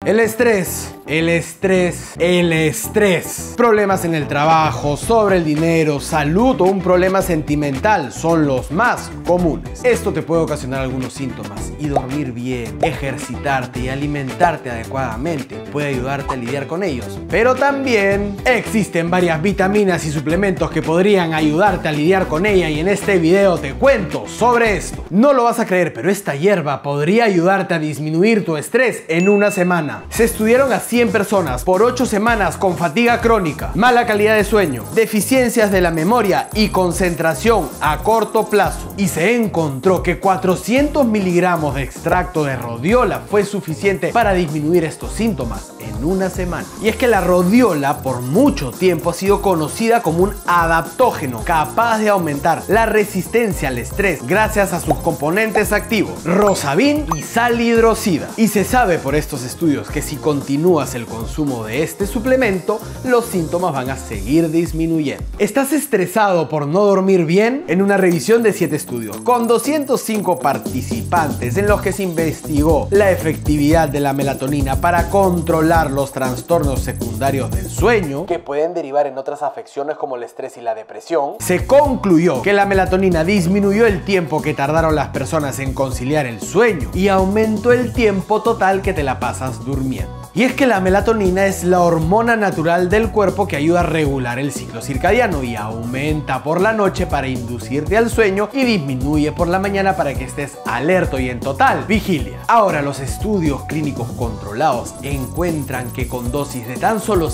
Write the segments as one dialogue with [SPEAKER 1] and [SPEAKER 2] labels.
[SPEAKER 1] El estrés. Problemas en el trabajo, sobre el dinero, salud o un problema sentimental son los más comunes. Esto te puede ocasionar algunos síntomas y dormir bien, ejercitarte y alimentarte adecuadamente puede ayudarte a lidiar con ellos. Pero también existen varias vitaminas y suplementos que podrían ayudarte a lidiar con ella y en este video te cuento sobre esto. No lo vas a creer, pero esta hierba podría ayudarte a disminuir tu estrés en una semana. Se estudiaron a 100 personas por 8 semanas con fatiga crónica, mala calidad de sueño, deficiencias de la memoria y concentración a corto plazo. Y se encontró que 400 miligramos de extracto de rodiola fue suficiente para disminuir estos síntomas en una semana. Y es que la rodiola por mucho tiempo ha sido conocida como un adaptógeno capaz de aumentar la resistencia al estrés gracias a sus componentes activos, rosabin y sal hidroxida. Y se sabe por estos estudios que si continúas el consumo de este suplemento, los síntomas van a seguir disminuyendo. ¿Estás estresado por no dormir bien? En una revisión de 7 estudios con 205 participantes en los que se investigó la efectividad de la melatonina para controlar los trastornos secundarios del sueño, que pueden derivar en otras afecciones como el estrés y la depresión, se concluyó que la melatonina disminuyó el tiempo que tardaron las personas en conciliar el sueño y aumentó el tiempo total que te la pasas durmiendo. Y es que la melatonina es la hormona natural del cuerpo que ayuda a regular el ciclo circadiano y aumenta por la noche para inducirte al sueño y disminuye por la mañana para que estés alerta y en total vigilia. Ahora, los estudios clínicos controlados encuentran que con dosis de tan solo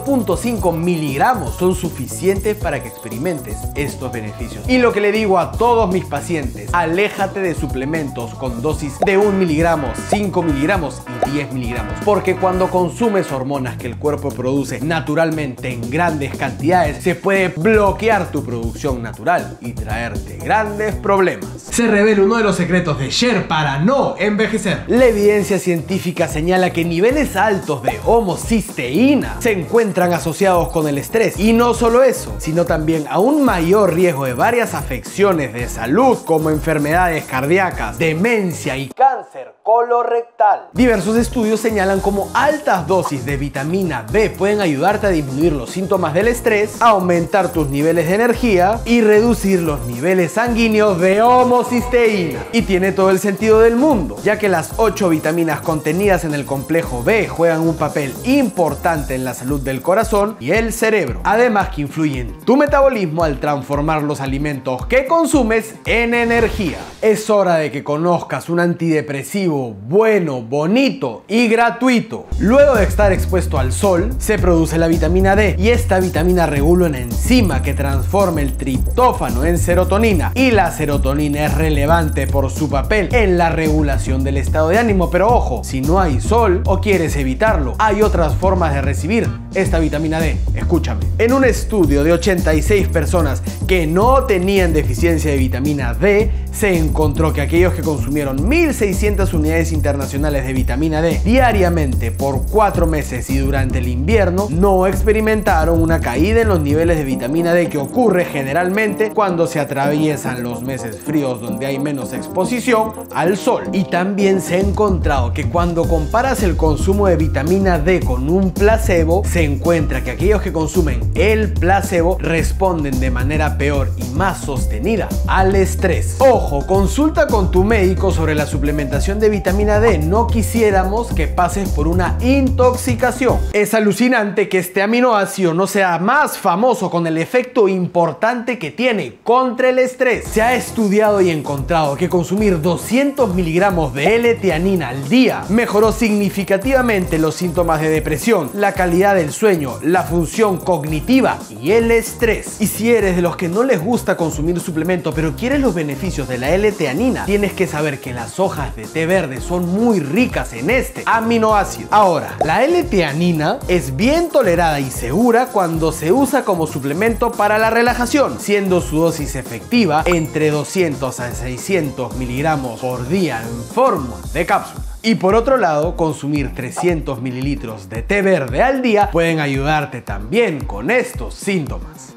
[SPEAKER 1] 0.5 miligramos son suficientes para que experimentes estos beneficios. Y lo que le digo a todos mis pacientes, aléjate de suplementos con dosis de 1 miligramo, 5 miligramos y 10 miligramos, porque cuando consumes hormonas que el cuerpo produce naturalmente en grandes cantidades, se puede bloquear tu producción natural y traerte grandes problemas. Se revela uno de los secretos de Cher para no envejecer. La evidencia científica señala que niveles altos de homocisteína se encuentran asociados con el estrés. Y no solo eso, sino también a un mayor riesgo de varias afecciones de salud como enfermedades cardíacas, demencia y cáncer colorectal. Diversos estudios señalan cómo altas dosis de vitamina B pueden ayudarte a disminuir los síntomas del estrés, aumentar tus niveles de energía y reducir los niveles sanguíneos de homocisteína. Y tiene todo el sentido del mundo, ya que las 8 vitaminas contenidas en el complejo B juegan un papel importante en la salud del corazón y el cerebro, además que influyen en tu metabolismo al transformar los alimentos que consumes en energía. Es hora de que conozcas un antidepresivo bueno, bonito y gratuito. Luego de estar expuesto al sol, se produce la vitamina D y esta vitamina regula una enzima que transforma el triptófano en serotonina, y la serotonina es relevante por su papel en la regulación del estado de ánimo. Pero ojo, si no hay sol o quieres evitarlo, hay otras formas de recibir esta vitamina D. Escúchame. En un estudio de 86 personas que no tenían deficiencia de vitamina D, se encontró que aquellos que consumieron 1.600 unidades internacionales de vitamina D diariamente por 4 meses y durante el invierno no experimentaron una caída en los niveles de vitamina D que ocurre generalmente cuando se atraviesan los meses fríos donde hay menos exposición al sol. Y también se ha encontrado que cuando comparas el consumo de vitamina D con un placebo, se encuentra que aquellos que consumen el placebo responden de manera peor y más sostenida al estrés. Ojo, consulta con tu médico sobre la suplementación de vitamina D. No quisiéramos que pases por una intoxicación. Es alucinante que este aminoácido no sea más famoso con el efecto importante que tiene contra el estrés. Se ha estudiado y encontrado que consumir 200 miligramos de L-teanina al día mejoró significativamente los síntomas de depresión, la calidad del sueño, la función cognitiva y el estrés. Y si eres de los que no les gusta consumir suplemento pero quieres los beneficios de la L-teanina, tienes que saber que las hojas de té verde son muy ricas en este aminoácido. Ahora, la L-teanina es bien tolerada y segura cuando se usa como suplemento para la relajación, siendo su dosis efectiva entre 200 a 600 miligramos por día en forma de cápsula. Y por otro lado, consumir 300 mililitros de té verde al día pueden ayudarte también con estos síntomas.